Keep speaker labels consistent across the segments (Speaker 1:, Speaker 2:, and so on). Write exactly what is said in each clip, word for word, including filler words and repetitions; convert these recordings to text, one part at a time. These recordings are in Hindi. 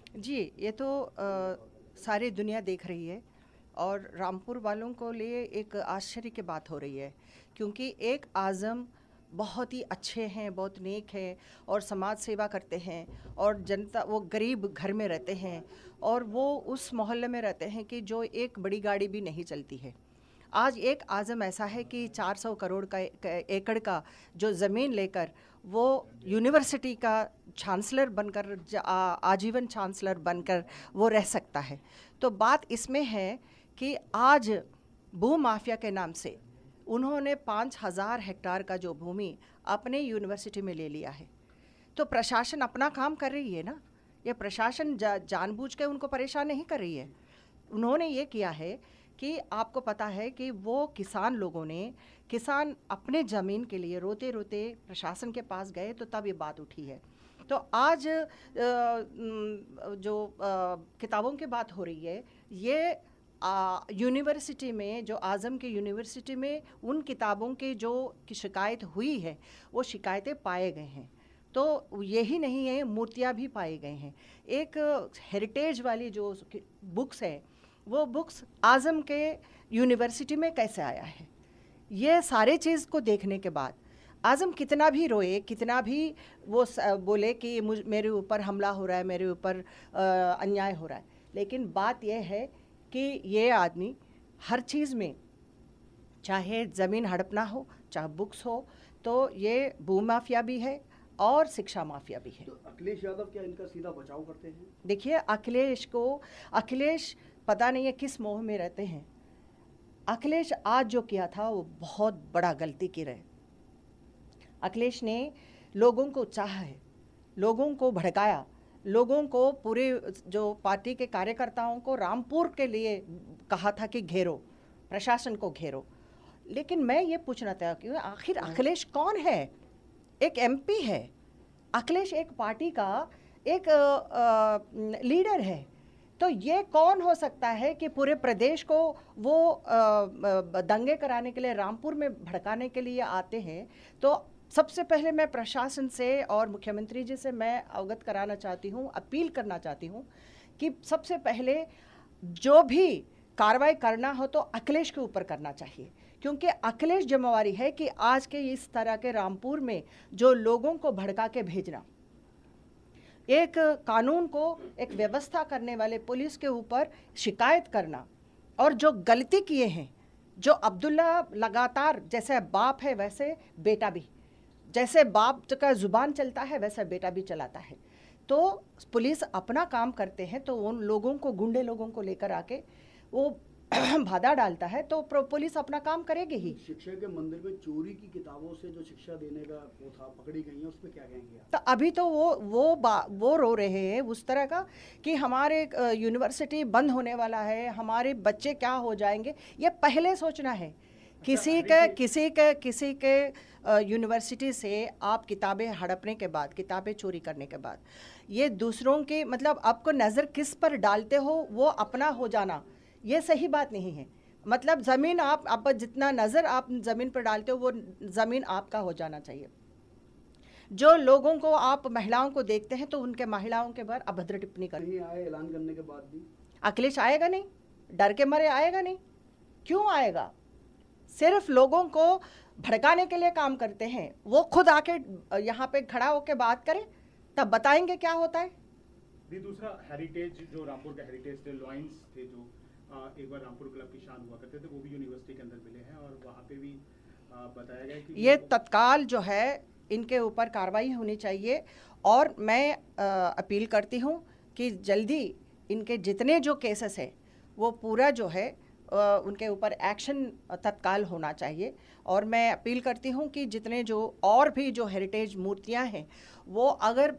Speaker 1: जी, ये तो आ, सारी दुनिया देख रही है और रामपुर वालों को लिए एक आश्चर्य की बात हो रही है, क्योंकि एक आज़म बहुत ही अच्छे हैं, बहुत नेक हैं और समाज सेवा करते हैं और जनता, वो गरीब घर में रहते हैं और वो उस मोहल्ले में रहते हैं कि जो एक बड़ी गाड़ी भी नहीं चलती है। आज एक आज़म ऐसा है कि चार सौ करोड़ का एकड़ का जो ज़मीन लेकर वो यूनिवर्सिटी का चांसलर बनकर, आजीवन चांसलर बनकर वो रह सकता है। तो बात इसमें है कि आज भू माफिया के नाम से उन्होंने पाँच हज़ार हेक्टार का जो भूमि अपने यूनिवर्सिटी में ले लिया है। तो प्रशासन अपना काम कर रही है ना, ये प्रशासन जा, जानबूझ के उनको परेशान नहीं कर रही है। उन्होंने ये किया है कि आपको पता है कि वो किसान लोगों ने, किसान अपने ज़मीन के लिए रोते रोते प्रशासन के पास गए, तो तब ये बात उठी है। तो आज जो किताबों की बात हो रही है, ये यूनिवर्सिटी में, जो आज़म के यूनिवर्सिटी में उन किताबों के जो की शिकायत हुई है, वो शिकायतें पाए गए हैं। तो यही नहीं है, मूर्तियाँ भी पाए गए हैं। एक हेरिटेज वाली जो बुक्स है, वो बुक्स आज़म के यूनिवर्सिटी में कैसे आया है, ये सारे चीज़ को देखने के बाद आज़म कितना भी रोए, कितना भी वो बोले कि मुझ मेरे ऊपर हमला हो रहा है, मेरे ऊपर अन्याय हो रहा है, लेकिन बात यह है कि ये आदमी हर चीज़ में, चाहे ज़मीन हड़पना हो, चाहे बुक्स हो, तो ये भू माफिया भी है और शिक्षा माफिया भी है।
Speaker 2: तो अखिलेश यादव क्या इनका सीधा बचाव करते हैं?
Speaker 1: देखिए, अखिलेश को अखिलेश पता नहीं है किस मोह में रहते हैं। अखिलेश आज जो किया था वो बहुत बड़ा गलती की रहे। अखिलेश ने लोगों को चाहा है, लोगों को भड़काया, लोगों को, पूरे जो पार्टी के कार्यकर्ताओं को रामपुर के लिए कहा था कि घेरो, प्रशासन को घेरो। लेकिन मैं ये पूछना था कि आखिर अखिलेश कौन है? एक एमपी है। अखिलेश एक पार्टी का एक आ, लीडर है। तो ये कौन हो सकता है कि पूरे प्रदेश को वो आ, दंगे कराने के लिए, रामपुर में भड़काने के लिए आते हैं? तो सबसे पहले मैं प्रशासन से और मुख्यमंत्री जी से मैं अवगत कराना चाहती हूँ, अपील करना चाहती हूँ कि सबसे पहले जो भी कार्रवाई करना हो तो अखिलेश के ऊपर करना चाहिए, क्योंकि अखिलेश जिम्मेवारी है कि आज के इस तरह के रामपुर में जो लोगों को भड़का के भेजना, एक कानून को, एक व्यवस्था करने वाले पुलिस के ऊपर शिकायत करना, और जो गलती किए हैं, जो अब्दुल्ला लगातार, जैसे बाप है वैसे बेटा भी, जैसे बाप का जुबान चलता है वैसा बेटा भी चलाता है। तो पुलिस अपना काम करते हैं तो उन लोगों को, गुंडे लोगों को लेकर आके वो बाधा डालता है, तो पुलिस अपना काम करेगी ही।
Speaker 2: शिक्षा के मंदिर में चोरी की किताबों से जो शिक्षा देने का वो था, पकड़ी गई है, उस पर क्या कहेंगे?
Speaker 1: तो अभी तो वो वो वो रो रहे हैं उस तरह का कि हमारे यूनिवर्सिटी बंद होने वाला है, हमारे बच्चे क्या हो जाएंगे। ये पहले सोचना है। किसी के किसी के किसी के यूनिवर्सिटी से आप किताबें हड़पने के बाद, किताबें चोरी करने के बाद, ये दूसरों के, मतलब आपको नज़र किस पर डालते हो वो अपना हो जाना, ये सही बात नहीं है। मतलब ज़मीन आप आप जितना नज़र आप ज़मीन पर डालते हो वो ज़मीन आपका हो जाना चाहिए। जो लोगों को, आप महिलाओं को देखते हैं तो उनके महिलाओं के बारे अभद्र टिप्पणी कर,
Speaker 2: नहीं आए ऐलान करने के बाद भी
Speaker 1: अखिलेश आएगा नहीं, डर के मारे आएगा नहीं। क्यों आएगा? सिर्फ लोगों को भड़काने के लिए काम करते हैं। वो खुद आके यहाँ पे खड़ा होकर बात करें, तब बताएंगे क्या होता है।
Speaker 3: दूसरा हेरिटेज, जो रामपुर का हेरिटेज थे, लॉइंस थे जो आ, एक बार रामपुर क्लब की शान हुआ करते थे, वो भी यूनिवर्सिटी के अंदर मिले हैं और वहाँ पे भी आ, बताया गया कि
Speaker 1: ये तत्काल जो है इनके ऊपर कार्रवाई होनी चाहिए। और मैं आ, अपील करती हूँ कि जल्दी इनके जितने जो केसेस है वो पूरा जो है आ, उनके ऊपर एक्शन तत्काल होना चाहिए। और मैं अपील करती हूँ कि जितने जो और भी जो हेरिटेज मूर्तियाँ हैं वो अगर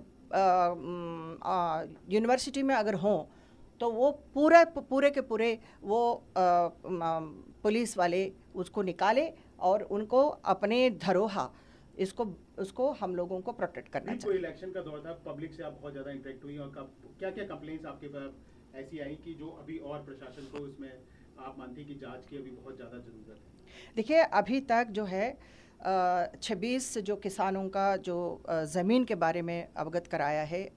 Speaker 1: यूनिवर्सिटी में अगर हों तो वो पूरा पूरे के पूरे वो आ, पुलिस वाले उसको निकाले और उनको अपने धरोहर, इसको उसको हम लोगों को प्रोटेक्ट करना चाहिए।
Speaker 3: इलेक्शन का दौर था, पब्लिक से आप बहुत ज़्यादा इंटरेक्ट हुई और कब क्या क्या कंप्लेंट्स आपके पास ऐसी आई कि जो अभी और प्रशासन को इसमें आप मानती कि जांच की अभी बहुत ज़्यादा ज़रूरत है?
Speaker 1: देखिए, अभी तक जो है छब्बीस जो किसानों का जो ज़मीन के बारे में अवगत कराया है और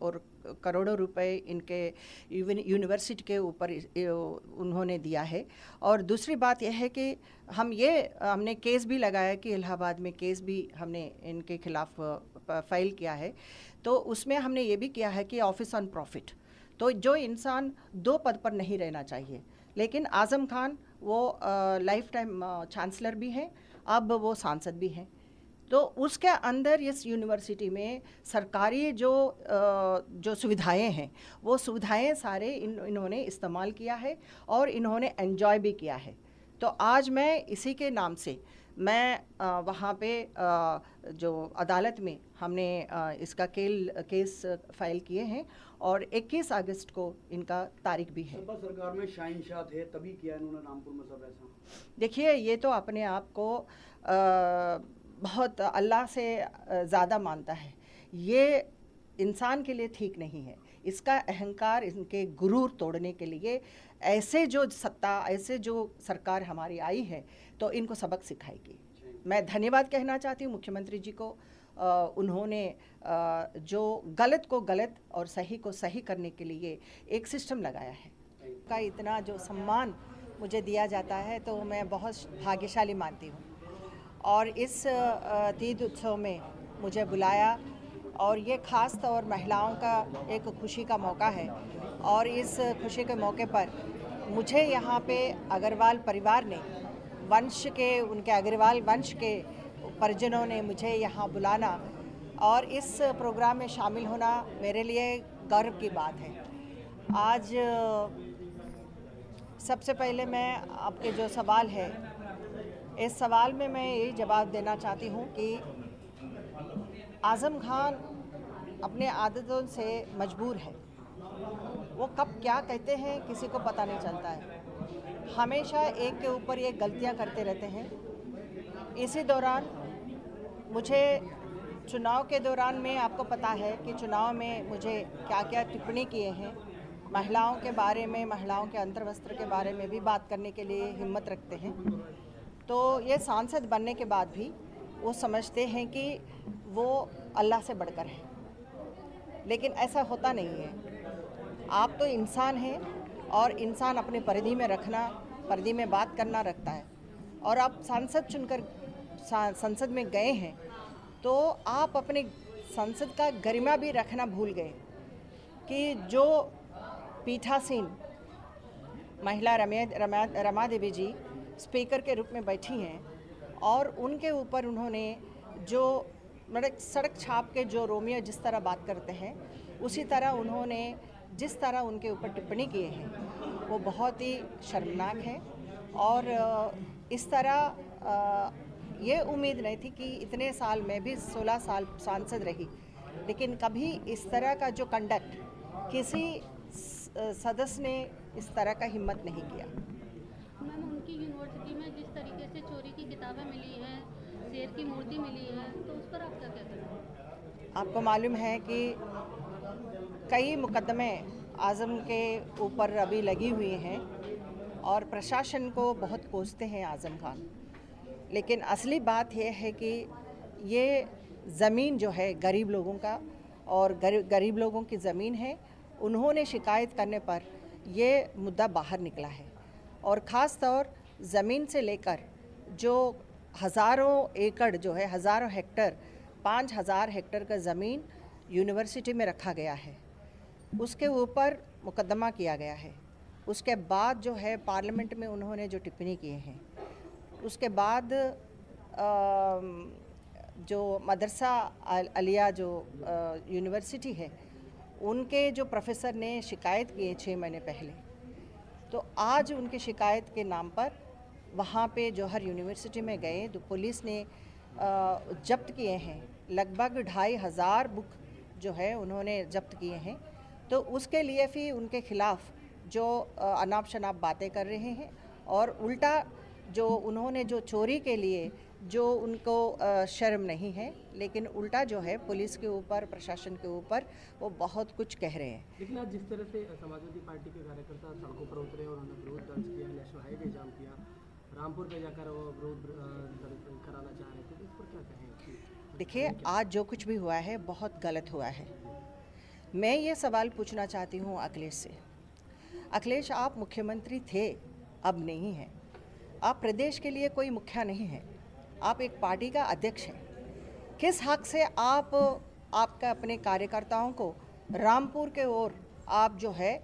Speaker 1: करोड़ों रुपए इनके यूनिवर्सिटी के ऊपर उन्होंने दिया है। और दूसरी बात यह है कि हम ये हमने केस भी लगाया कि इलाहाबाद में केस भी हमने इनके खिलाफ फाइल किया है। तो उसमें हमने ये भी किया है कि ऑफिस ऑन प्रॉफिट, तो जो इंसान दो पद पर नहीं रहना चाहिए, लेकिन आज़म खान वो लाइफ टाइम चांसलर भी हैं, अब वो सांसद भी हैं। तो उसके अंदर इस यूनिवर्सिटी में सरकारी जो जो सुविधाएं हैं वो सुविधाएं सारे इन इन्होंने इस्तेमाल किया है और इन्होंने एंजॉय भी किया है। तो आज मैं इसी के नाम से मैं आ, वहाँ पे आ, जो अदालत में हमने आ, इसका केल केस फाइल किए हैं और इक्कीस अगस्त को इनका तारीख भी है।
Speaker 2: सपा सरकार में शहंशाह थे तभी किया इन्होंने रामपुर में सब ऐसा।
Speaker 1: देखिए, ये तो अपने आप को आ, बहुत अल्लाह से ज़्यादा मानता है, ये इंसान के लिए ठीक नहीं है। इसका अहंकार, इनके गुरूर तोड़ने के लिए ऐसे जो सत्ता, ऐसे जो सरकार हमारी आई है तो इनको सबक सिखाएगी। मैं धन्यवाद कहना चाहती हूँ मुख्यमंत्री जी को। आ, उन्होंने आ, जो गलत को गलत और सही को सही करने के लिए एक सिस्टम लगाया है। का इतना जो सम्मान मुझे दिया जाता है तो मैं बहुत भाग्यशाली मानती हूँ। और इस तीज उत्सव में मुझे बुलाया और ये ख़ास तौर महिलाओं का एक खुशी का मौका है। और इस खुशी के मौके पर मुझे यहाँ पे अग्रवाल परिवार ने, वंश के, उनके अग्रवाल वंश के परिजनों ने मुझे यहाँ बुलाना और इस प्रोग्राम में शामिल होना मेरे लिए गर्व की बात है। आज सबसे पहले मैं आपके जो सवाल है, इस सवाल में मैं यही जवाब देना चाहती हूँ कि आज़म खान अपने आदतों से मजबूर है। वो कब क्या कहते हैं किसी को पता नहीं चलता है, हमेशा एक के ऊपर एक गलतियाँ करते रहते हैं। इसी दौरान मुझे चुनाव के दौरान में, आपको पता है कि चुनाव में मुझे क्या क्या टिप्पणी किए हैं, महिलाओं के बारे में, महिलाओं के अंतर्वस्त्र के बारे में भी बात करने के लिए हिम्मत रखते हैं। तो ये सांसद बनने के बाद भी वो समझते हैं कि वो अल्लाह से बढ़कर है, लेकिन ऐसा होता नहीं है। आप तो इंसान हैं और इंसान अपने परिधि में रखना, परिधि में बात करना रखता है। और आप सांसद चुनकर संसद में गए हैं तो आप अपने संसद का गरिमा भी रखना भूल गए कि जो पीठासीन महिला रमा रमा रमा देवी जी स्पीकर के रूप में बैठी हैं और उनके ऊपर उन्होंने जो मतलब सड़क छाप के जो रोमियो जिस तरह बात करते हैं उसी तरह उन्होंने जिस तरह उनके ऊपर टिप्पणी किए हैं वो बहुत ही शर्मनाक है। और इस तरह ये उम्मीद नहीं थी कि इतने साल में भी सोलह साल सांसद रही, लेकिन कभी इस तरह का जो कंडक्ट किसी सदस्य ने इस तरह का हिम्मत नहीं किया।
Speaker 4: मैम, उनकी यूनिवर्सिटी में जिस तरीके से चोरी की किताबें मिली हैं, शेर की मूर्ति मिली है, तो उस पर आप क्या कहते हैं?
Speaker 1: आपको मालूम है कि कई मुकदमे आज़म के ऊपर अभी लगी हुई हैं और प्रशासन को बहुत कोसते हैं आज़म खान, लेकिन असली बात यह है कि ये ज़मीन जो है गरीब लोगों का और गरीब लोगों की ज़मीन है। उन्होंने शिकायत करने पर ये मुद्दा बाहर निकला है और ख़ास तौर ज़मीन से लेकर जो हज़ारों एकड़ जो है, हज़ारों हेक्टर, पाँच हज़ार हेक्टर का ज़मीन यूनिवर्सिटी में रखा गया है, उसके ऊपर मुकदमा किया गया है। उसके बाद जो है पार्लियामेंट में उन्होंने जो टिप्पणी किए हैं, उसके बाद जो मदरसा अलिया जो यूनिवर्सिटी है उनके जो प्रोफेसर ने शिकायत किए छः महीने पहले, तो आज उनकी शिकायत के नाम पर वहाँ पे जौहर यूनिवर्सिटी में गए तो पुलिस ने जब्त किए हैं लगभग ढाई हज़ार बुक जो है उन्होंने जब्त किए हैं। तो उसके लिए भी उनके खिलाफ़ जो अनाप शनाप बातें कर रहे हैं और उल्टा जो उन्होंने जो चोरी के लिए जो उनको शर्म नहीं है, लेकिन उल्टा जो है पुलिस के ऊपर, प्रशासन के ऊपर वो बहुत कुछ कह रहे हैं।
Speaker 5: लेकिन आज जिस तरह से समाजवादी पार्टी के कार्यकर्ता सड़कों पर उतरे और उन्होंने विरोध दर्ज किया, नेशनल हाईवे जाम किया, रामपुर पे जाकर वो विरोध कराना चाह रहे थे, तो इस पर क्या कहें?
Speaker 1: देखिए, आज जो कुछ भी हुआ है बहुत गलत हुआ है, मैं ये सवाल पूछना चाहती हूँ अखिलेश से। अखिलेश, आप मुख्यमंत्री थे, अब नहीं हैं। आप प्रदेश के लिए कोई मुखिया नहीं हैं, आप एक पार्टी का अध्यक्ष हैं। किस हक से आप आपका अपने कार्यकर्ताओं को रामपुर के ओर आप जो है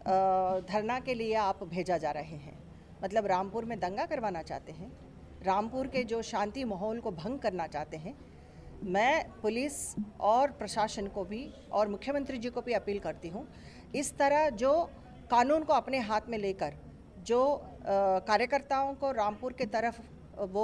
Speaker 1: धरना के लिए आप भेजा जा रहे हैं? मतलब रामपुर में दंगा करवाना चाहते हैं, रामपुर के जो शांति माहौल को भंग करना चाहते हैं। मैं पुलिस और प्रशासन को भी और मुख्यमंत्री जी को भी अपील करती हूँ, इस तरह जो कानून को अपने हाथ में लेकर जो कार्यकर्ताओं को रामपुर के तरफ वो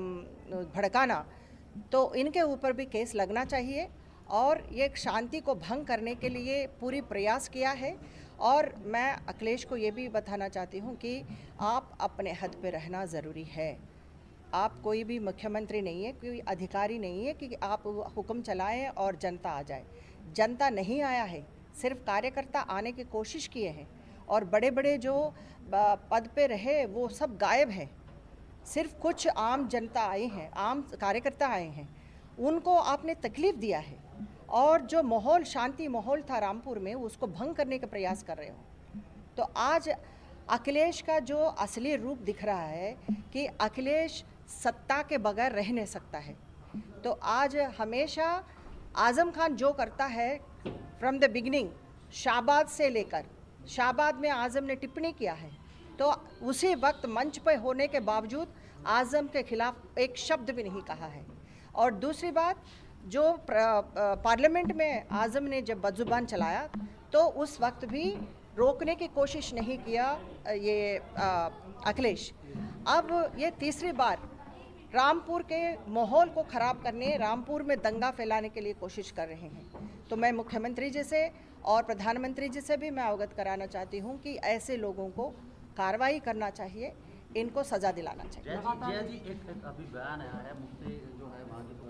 Speaker 1: भड़काना, तो इनके ऊपर भी केस लगना चाहिए। और ये शांति को भंग करने के लिए पूरी प्रयास किया है। और मैं अखिलेश को ये भी बताना चाहती हूँ कि आप अपने हद पे रहना ज़रूरी है। आप कोई भी मुख्यमंत्री नहीं है, कोई अधिकारी नहीं है कि आप हुक्म चलाएं और जनता आ जाए। जनता नहीं आया है, सिर्फ कार्यकर्ता आने की कोशिश किए हैं। और बड़े बड़े जो पद पे रहे वो सब गायब हैं, सिर्फ कुछ आम जनता आई हैं, आम कार्यकर्ता आए हैं, उनको आपने तकलीफ़ दिया है। और जो माहौल, शांति माहौल था रामपुर में, उसको भंग करने का प्रयास कर रहे हो। तो आज अखिलेश का जो असली रूप दिख रहा है कि अखिलेश सत्ता के बगैर रह नहीं सकता है। तो आज हमेशा आज़म खान जो करता है फ्रॉम द बिगिनिंग, शाहबाद से लेकर, शाहबाद में आज़म ने टिप्पणी किया है, तो उसी वक्त मंच पर होने के बावजूद आज़म के खिलाफ एक शब्द भी नहीं कहा है। और दूसरी बात, जो पार्लियामेंट में आज़म ने जब बदजुबान चलाया तो उस वक्त भी रोकने की कोशिश नहीं किया ये अखिलेश। अब ये तीसरी बार रामपुर के माहौल को ख़राब करने, रामपुर में दंगा फैलाने के लिए कोशिश कर रहे हैं। तो मैं मुख्यमंत्री जी से और प्रधानमंत्री जी से भी मैं अवगत कराना चाहती हूँ कि ऐसे लोगों को कार्रवाई करना चाहिए, इनको सज़ा दिलाना चाहिए।
Speaker 6: जया जी, एक, एक अभी बयान आया है, मुफ्ती जो है वहाँ की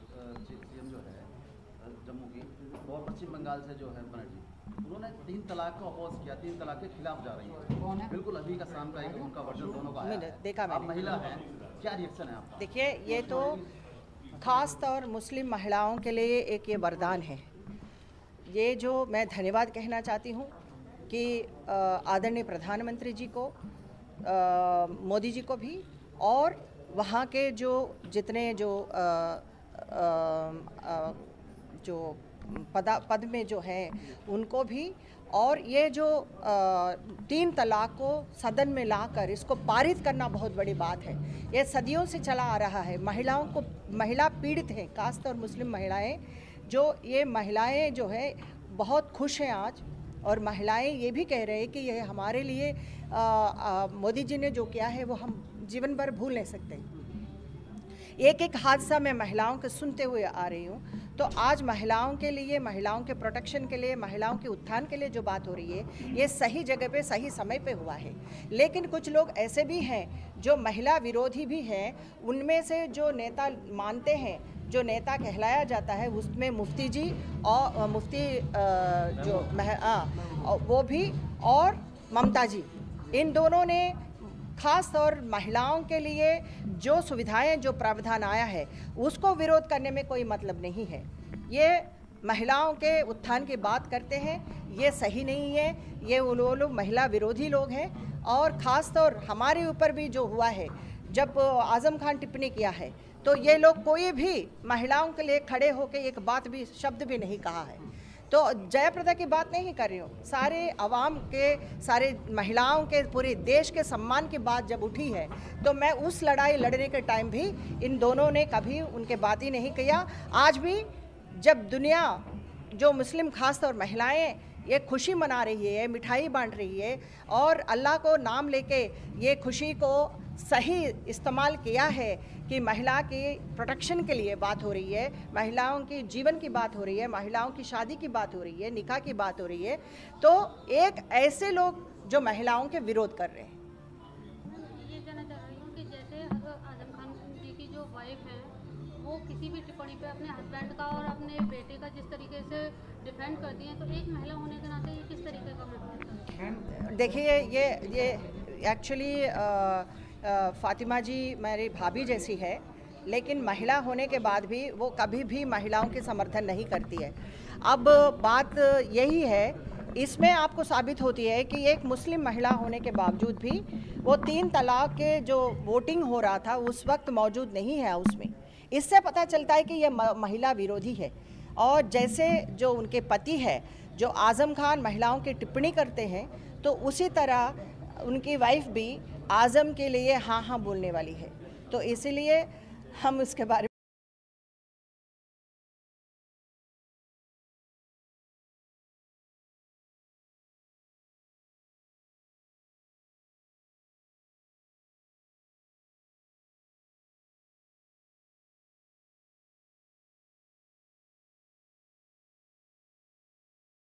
Speaker 6: सीएम जो है जम्मू की, और पश्चिम बंगाल से जो है बनर्जी, उन्होंने तीन तलाक को अपोज किया, तीन तलाक के खिलाफ जा रही है। कौन है? बिल्कुल अभी का सांप्रदायिक उनका वर्जन दोनों का आया है।
Speaker 1: देखा
Speaker 6: आप महिला है, क्या रिएक्शन है आपका?
Speaker 1: देखिए, ये तो खास तौर मुस्लिम महिलाओं के लिए एक ये वरदान है। ये जो मैं धन्यवाद कहना चाहती हूँ कि आदरणीय प्रधानमंत्री जी को, आ, मोदी जी को भी, और वहाँ के जो जितने जो आ, आ, आ, जो पदा पद में जो हैं उनको भी, और ये जो आ, तीन तलाक को सदन में लाकर इसको पारित करना बहुत बड़ी बात है। ये सदियों से चला आ रहा है। महिलाओं को, महिला पीड़ित हैं, खासतौर मुस्लिम महिलाएं, जो ये महिलाएं जो है बहुत खुश हैं आज। और महिलाएं ये भी कह रहे हैं कि ये हमारे लिए आ, आ, मोदी जी ने जो किया है वो हम जीवन भर भूल नहीं सकते। एक एक हादसा मैं महिलाओं के सुनते हुए आ रही हूँ। तो आज महिलाओं के लिए, महिलाओं के प्रोटेक्शन के लिए, महिलाओं के उत्थान के लिए जो बात हो रही है, ये सही जगह पे सही समय पे हुआ है। लेकिन कुछ लोग ऐसे भी हैं जो महिला विरोधी भी हैं। उनमें से जो नेता मानते हैं, जो नेता कहलाया जाता है, उसमें मुफ्ती जी और मुफ्ती जो मह आ, वो भी, और ममता जी, इन दोनों ने खास तौर महिलाओं के लिए जो सुविधाएं, जो प्रावधान आया है, उसको विरोध करने में कोई मतलब नहीं है। ये महिलाओं के उत्थान की बात करते हैं, ये सही नहीं है। ये वो लोग महिला विरोधी लोग हैं। और ख़ास तौर हमारे ऊपर भी जो हुआ है, जब आज़म खान टिप्पणी किया है, तो ये लोग कोई भी महिलाओं के लिए खड़े होकर एक बात भी, शब्द भी नहीं कहा है। तो जयप्रदा की बात नहीं कर रही हूँ, सारे अवाम के, सारे महिलाओं के, पूरे देश के सम्मान की बात जब उठी है, तो मैं उस लड़ाई लड़ने के टाइम भी इन दोनों ने कभी उनके बात ही नहीं किया। आज भी जब दुनिया, जो मुस्लिम खास तौर महिलाएं ये खुशी मना रही है, मिठाई बांट रही है, और अल्लाह को नाम लेके ये खुशी को सही इस्तेमाल किया है कि महिला की प्रोटेक्शन के लिए बात हो रही है, महिलाओं की जीवन की बात हो रही है, महिलाओं की शादी की बात हो रही है, निकाह की बात हो रही है, तो एक ऐसे लोग जो महिलाओं के विरोध कर रहे हैं।
Speaker 4: ये जानना चाह रही हूँ कि जैसे अगर आजम खान जी की जो वाइफ है, वो किसी भी टिप्पणी पे अपने हस्बैंड का और अपने बेटे का जिस तरीके से डिफेंड करती हैं, तो एक महिला होने के नाते ये किस तरीके का मतलब?
Speaker 1: देखिए, ये ये एक्चुअली फातिमा जी मेरी भाभी जैसी है, लेकिन महिला होने के बाद भी वो कभी भी महिलाओं के समर्थन नहीं करती है। अब बात यही है, इसमें आपको साबित होती है कि एक मुस्लिम महिला होने के बावजूद भी वो तीन तलाक के जो वोटिंग हो रहा था उस वक्त मौजूद नहीं है उसमें। इससे पता चलता है कि ये महिला विरोधी है। और जैसे जो उनके पति है जो आज़म खान महिलाओं की टिप्पणी करते हैं, तो उसी तरह उनकी वाइफ भी आज़म के लिए हाँ हाँ बोलने वाली है। तो इसीलिए हम इसके बारे